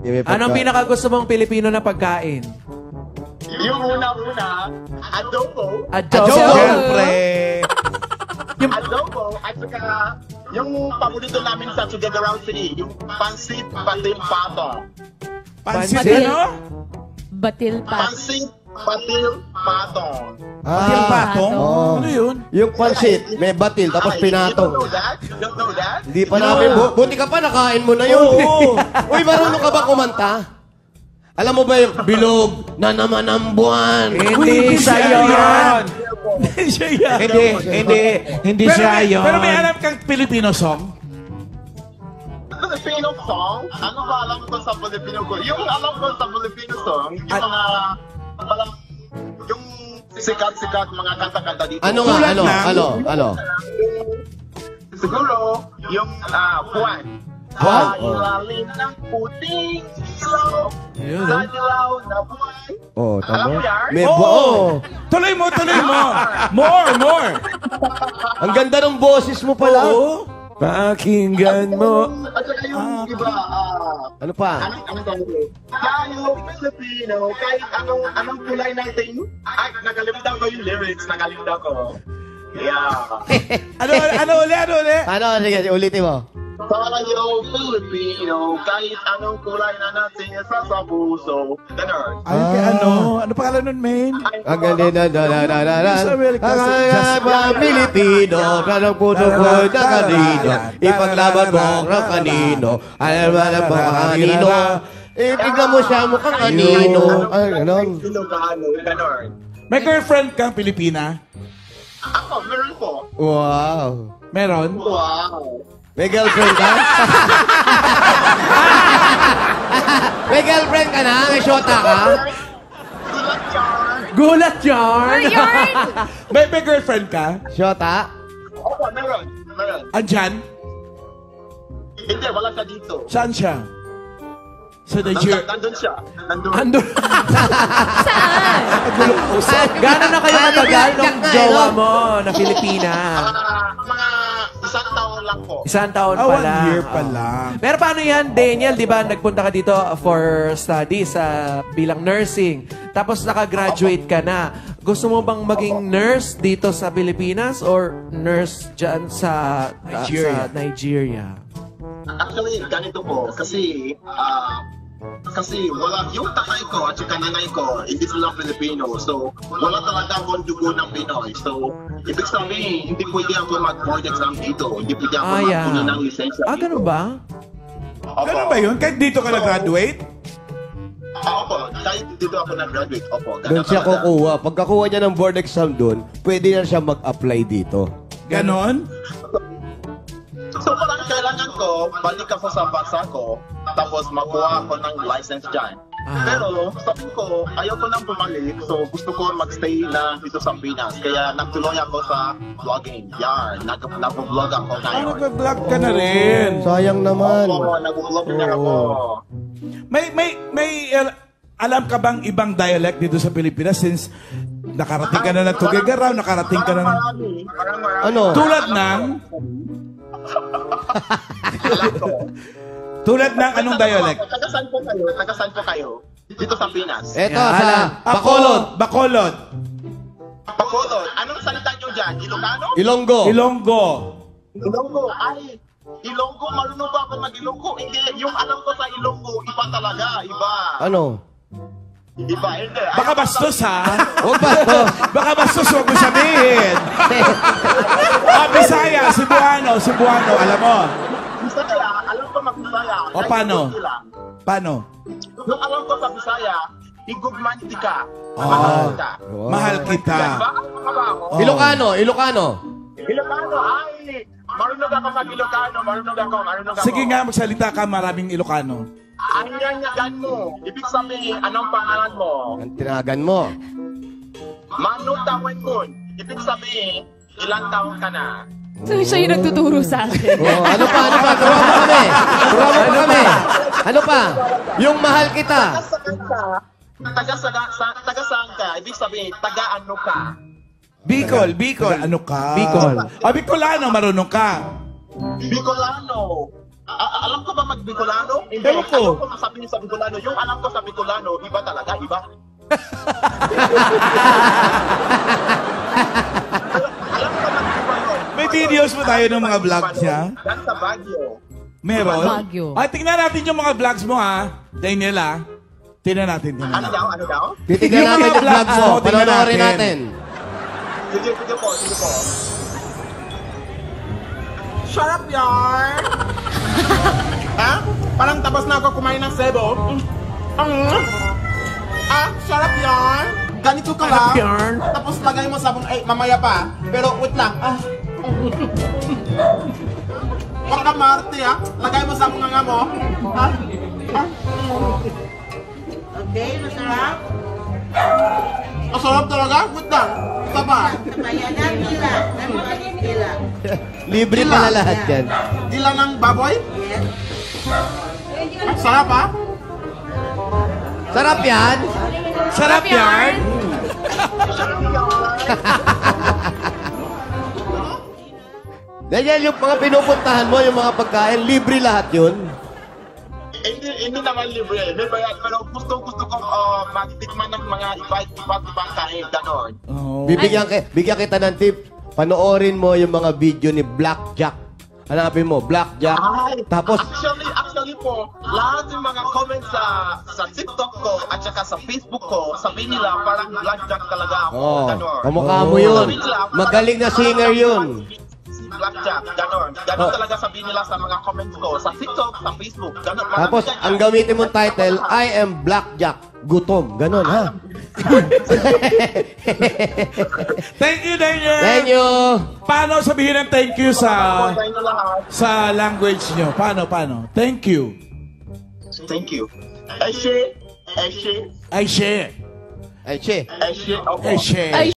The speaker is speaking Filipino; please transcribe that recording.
Anong pinakagusto mong Pilipino na pagkain? Yung una-una, adobo. Adobo. Siyempre. Yung adobo at saka yung paborito namin sa Tuguegarao City, yung pansit patil patong. Pansit Batil. ano? Batil pa. Pansit patil patong. Batil patong? Oh. Ano yun? Yung pansit, may batil, tapos Ay, pinatong. You don't know that? You don't know that? Hindi pa namin. Buti ka pa, nakain mo na yun. Uy, marunong ka ba kumanta? Alam mo ba yung bilog na naman ang buwan? Hindi siya yun. Hindi siya yan. Hindi siya yun. Pero may alam kang Filipino song? Filipino song? Ano ba alam ko sa Filipino ko? Yung alam ko sa Filipino song, yung mga, parang, yung sikat-sikat mga kanta-kanta dito. Ano nga? Ano? Siguro, yung Juan. Juan? Ilalim ng puting ilaw, sa dilaw na buhay. Oh, Alam mo tama. yan? May Oo. Tuloy mo. More. Ang ganda ng boses mo pala. Oo. Pakinggan mo. At saka yung iba, Ano pa? anong tawag ko? Tayo Filipino, kahit anong kulay natin, ay, nakalimutan ko yung lyrics, nakalimutan ko. Yeah. Ano uli? Ano? Sige, ulitin mo. Tayo Filipino, kahit anong kulay na natin sa puso. Ganon. Ay, kay ano? Ano pangalan nun, main? Ang ganda na. Sa Amerika, Ang mga Pilipino, kanang puso ko na kanino. Ipaglaban mo ng kanino. Alam mo kanino. Tignan mo siya mukhang kanino. Ay, ganon. Ganon. May girlfriend kang Pilipina? Ako, meron po. Wow. Meron? Wow. May girlfriend ka? May girlfriend ka na? May shota ka? Gulat yarn. May girlfriend ka? Shota? Opo, meron. Andyan? Hindi, wala siya dito. Saan siya? Sa Nigeria? Nandun siya. Nandun. Ando. Gano'n na kayo matagal nung jowa mo na Pilipina? Mga isang taon lang po. Isang taon pa 1 lang. year pa lang. Pero paano yan, Daniel? Di ba nagpunta ka dito for studies bilang nursing. Tapos nakagraduate ka na. Gusto mo bang maging nurse dito sa Pilipinas or nurse dyan sa Nigeria? Actually, ganito po. Kasi wala, yung tatay ko at yung nanay ko, hindi sila Filipino. So, wala talaga akong dugo ng Pinoy. So, ibig sabihin, hindi pwede ako mag-board exam dito. Hindi pwede ako mag-kunin ng lisensya dito. Ganun ba? Ganun ba yun? Kahit dito ka na-graduate? Opo, kahit dito ako nag-graduate. Opo, Doon siya kukuha. Pagkakuha niya ng board exam doon, pwede na siya mag-apply dito. Ganon? So, parang kailangan ko, balik ako sa bansa ko, tapos makuha ako ng license dyan. Pero, sabi ko, ayaw ko nang bumalik, so gusto ko magstay na dito sa Pinas. Kaya nagtuloy ako sa vlogging. Yan, nag-vlog ako ngayon. Nag-vlog ka na rin. Sayang naman. Oo, nag-vlog na ako. Alam ka bang ibang dialect dito sa Pilipinas since nakarating ka na ng Tuguegarao, nakarating ka na ng... Ano? Tulad ng... Tulad ng anong dialect? Taga-saan po kayo? Taga-saan po kayo? Dito sa Pinas. Eto, sa Bacolod. Bacolod. Bacolod. Anong salita nyo dyan? Ilocano? Ilonggo. Ilonggo. Ilonggo. Ay, Ilonggo. Marunong ba ako mag-Ilonggo? Hindi. Yung alam ko sa Ilonggo, iba talaga. Iba. Ano? Iba. Hindi. Baka bastos ha? Huwag ba ito? Baka bastos, huwag mo sabihin. Bisaya, Cebuano, alam mo. Bisaya, alam ko mag-Bisaya. O paano? Paano? Yung alam ko sa Bisaya, igugman ka. Mahal kita. Diba? Oh. Ilocano. Ilocano, ay, marunong ako mag-Ilocano, marunong ako. Sige nga, magsalita ka, maraming Ilocano. Anyanyagan mo. Ibig sabihin, anong pangalan mo? Ang tinagan mo. Manu Tawen Kun. Ibig sabihin, ilang taon ka na? So, siya yung nagtuturo sa akin. Oh, ano pa? Turuan mo kami. Ano pa? Yung mahal kita. Taga-saan ka? Ibig sabihin, taga-ano ka? Bicol. Ano ka? Bicol. Bicolano, marunong ka. Bicolano. Alam ko ba mag-Bicolano? Hindi. Ewan ko. Ayaw ko masabihin sa Bicolano. Yung alam ko sa Bicolano, iba talaga, iba. Alam ko mag-iba yun. May videos mo tayo ng mga vlogs niya? Yan sa Baguio. Meron? Baguio. Ay, tingnan natin yung mga vlogs mo, ha? Daniel, ha? Tingnan natin. Ano daw? Ano daw? Titignan Yung natin mga yung vlog vlogs mo. mo, tingnan Panonoorin natin. natin. Sige po, sige po. Sarap yan! Ha? Parang tapos na ako kumain ng sebo. Sarap yan! Ganito ka lang. Tapos lagay mo sabong, mamaya pa. Pero wait lang. Huwag ka Marte, ha? Lagay mo sabong nga mo. Ha? Okay, masarap. Masarap talaga? Wait lang. Ito pa. Kaya nagila. Nagila. Libre pala lahat yan. Dila ng baboy? Yes. Sarap, ha? Sarap yan. Sarap yan! Daniel, yung mga pinupuntahan mo, yung mga pagkain, libre lahat yun. Hindi naman libre. May bayad. Pero gusto ko matitikman ng mga iba't ibang kain. Ganon. Oh. Bigyan kita ng tip. Panoorin mo yung mga video ni Blackjack. Hanapin mo, Blackjack. Tapos, Actually po, lahat ng mga comments sa TikTok ko at saka sa Facebook ko, sabihin nila parang Blackjack talaga ako. Ganon. kamukha mo yun. Magaling na singer yun. Blackjack, ganon. Ganon talaga sabihin nila sa mga comments ko. Sa TikTok, sa Facebook, ganon. Tapos, ang gamitin mong title, I am Blackjack. Gutom. Ganon, ha? Thank you, Daniel! Thank you. Paano sabihin ng thank you sa lahat. sa language nyo? Paano? Thank you. Thank you. Eshe. I share. Ay, che. Eshe. Okay. I share. Ay,